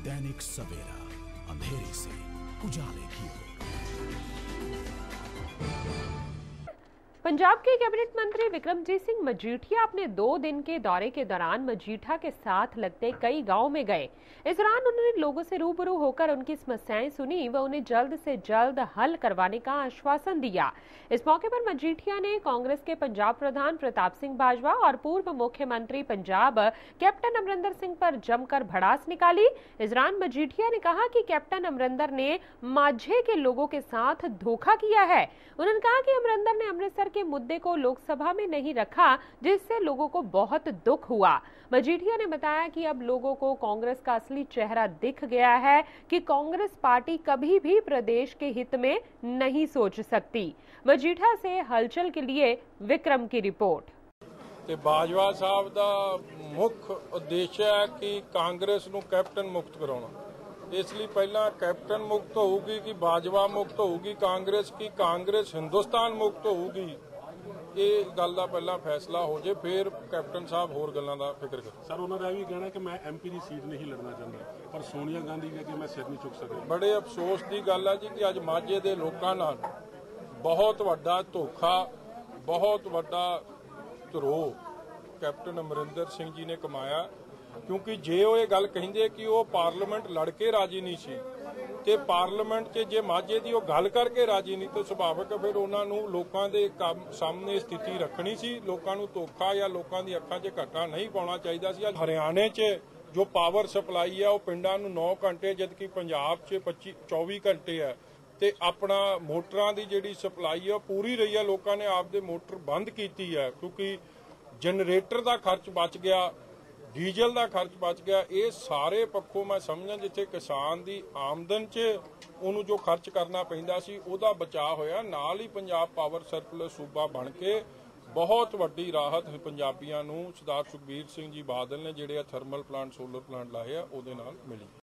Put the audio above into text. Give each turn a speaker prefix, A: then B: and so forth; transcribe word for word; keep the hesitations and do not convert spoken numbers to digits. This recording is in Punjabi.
A: दैनिक सवेरा, अंधेरे से उजाले की ओर।
B: पंजाब के कैबिनेट मंत्री विक्रमजीत सिंह मजीठिया अपने दो दिन के दौरे के दौरान मजीठा के साथ लगते कई गांव में गए। इस दौरान उन्होंने लोगों से रूबरू होकर उनकी समस्याएं सुनी व उन्हें जल्द से जल्द हल करवाने का आश्वासन दिया। इस मौके पर मजीठिया ने कांग्रेस के पंजाब प्रधान प्रताप सिंह बाजवा और पूर्व मुख्यमंत्री पंजाब कैप्टन अमरिंदर सिंह पर जमकर भड़ास निकाली। इस दौरान मजीठिया ने कहा कि कैप्टन अमरिंदर ने माझे के लोगों के साथ धोखा किया है। उन्होंने कहा कि अमरिंदर ने अमृतसर के मुद्दे को लोकसभा में नहीं रखा, जिससे लोगों को बहुत दुख हुआ। मजीठिया ने बताया कि अब लोगों को कांग्रेस का असली चेहरा दिख गया है कि कांग्रेस पार्टी कभी भी प्रदेश के हित में नहीं सोच सकती। मजीठा से हलचल के लिए विक्रम की रिपोर्ट।
C: ਤੇ ਬਾਜਵਾ ਸਾਹਿਬ ਦਾ ਮੁੱਖ ਉਦੇਸ਼ ਹੈ ਕਿ ਕਾਂਗਰਸ ਨੂੰ ਕੈਪਟਨ ਮੁਕਤ ਕਰਾਉਣਾ। ਇਸ ਲਈ ਪਹਿਲਾਂ ਕੈਪਟਨ ਮੁਕਤ ਹੋਊਗੀ ਕਿ ਬਾਜਵਾ ਮੁਕਤ ਹੋਊਗੀ ਕਾਂਗਰਸ ਕੀ ਕਾਂਗਰਸ ਹਿੰਦੁਸਤਾਨ ਮੁਕਤ ਹੋਊਗੀ, ਇਹ ਗੱਲ ਦਾ ਪਹਿਲਾਂ ਫੈਸਲਾ ਹੋ ਜੇ, ਫਿਰ ਕੈਪਟਨ ਸਾਹਿਬ ਹੋਰ ਗੱਲਾਂ ਦਾ ਫਿਕਰ ਕਰ।
D: ਸਰ ਉਹਨਾਂ ਦਾ ਇਹ ਵੀ ਕਹਿਣਾ ਕਿ ਮੈਂ ਐਮਪੀ ਦੀ ਸੀਟ ਨਹੀਂ ਲੜਨਾ ਚਾਹੁੰਦਾ, ਪਰ ਸੋਨੀਆ ਗਾਂਧੀ ਨੇ ਕਿ ਮੈਂ ਸਿਰ ਨਹੀਂ ਚੁੱਕ ਸਕਦਾ।
C: ਬੜੇ ਅਫਸੋਸ ਦੀ ਗੱਲ ਹੈ ਜੀ ਕਿ ਅੱਜ ਮਾਝੇ ਦੇ ਲੋਕਾਂ ਨਾਲ ਬਹੁਤ ਵੱਡਾ ਧੋਖਾ, ਬਹੁਤ ਵੱਡਾ ਧਰੋਹ ਕੈਪਟਨ ਅਮਰਿੰਦਰ ਸਿੰਘ ਜੀ ਨੇ ਕਮਾਇਆ। ਕਿਉਂਕਿ ਜੇ ਉਹ ਇਹ ਗੱਲ ਕਹਿੰਦੇ ਕਿ ਉਹ ਪਾਰਲੀਮੈਂਟ ਲੜ ਕੇ ਰਾਜੀ ਨਹੀਂ ਸੀ ਤੇ ਪਾਰਲੀਮੈਂਟ 'ਚ ਜੇ ਮਾਝੇ ਦੀ ਉਹ ਗੱਲ ਕਰਕੇ ਰਾਜੀ ਨਹੀਂ ਤਾਂ ਸੁਭਾਵਿਕ ਹੈ ਫਿਰ ਉਹਨਾਂ ਨੂੰ ਲੋਕਾਂ ਦੇ ਸਾਹਮਣੇ ਸਥਿਤੀ ਰੱਖਣੀ ਸੀ। ਲੋਕਾਂ ਨੂੰ ਧੋਖਾ ਜਾਂ ਲੋਕਾਂ ਦੀ ਅੱਖਾਂ 'ਚ ਘਾਟਾ ਨਹੀਂ ਪਾਉਣਾ ਚਾਹੀਦਾ ਸੀ। ਹਰਿਆਣੇ 'ਚ ਜੋ ਪਾਵਰ ਸਪਲਾਈ ਹੈ ਉਹ ਪਿੰਡਾਂ ਨੂੰ ਨੌ ਘੰਟੇ ਜਦਕਿ ਪੰਜਾਬ 'ਚ ਪੱਚੀ ਚੌਵੀ ਘੰਟੇ ਹੈ ਤੇ ਆਪਣਾ ਮੋਟਰਾਂ ਦੀ ਜਿਹੜੀ ਸਪਲਾਈ ਹੈ ਪੂਰੀ ਰਹੀ ਹੈ। ਲੋਕਾਂ ਨੇ ਆਪਦੇ ਮੋਟਰ ਬੰਦ ਕੀਤੀ ਹੈ ਕਿਉਂਕਿ ਜਨਰੇਟਰ ਦਾ ਖਰਚ ਬਚ ਗਿਆ, ਡੀਜ਼ਲ ਦਾ ਖਰਚ ਬਚ ਗਿਆ। ਇਹ ਸਾਰੇ ਪੱਖੋਂ ਮੈਂ ਸਮਝਾਂ ਜਿੱਥੇ ਕਿਸਾਨ ਦੀ ਆਮਦਨ 'ਚ ਉਹਨੂੰ ਜੋ ਖਰਚ ਕਰਨਾ ਪੈਂਦਾ ਸੀ ਉਹਦਾ ਬਚਾਅ ਹੋਇਆ। ਨਾਲ ਹੀ ਪੰਜਾਬ ਪਾਵਰ ਸਰਪਲਸ ਸੂਬਾ ਬਣ ਕੇ ਬਹੁਤ ਵੱਡੀ ਰਾਹਤ ਪੰਜਾਬੀਆਂ ਨੂੰ ਸਰਦਾਰ ਸੁਖਬੀਰ ਸਿੰਘ ਜੀ ਬਾਦਲ ਨੇ ਜਿਹੜੇ ਆ ਥਰਮਲ ਪਲਾਂਟ, ਸੋਲਰ ਪਲਾਂਟ ਲਾਏ ਆ ਉਹਦੇ ਨਾਲ ਮਿਲੀ।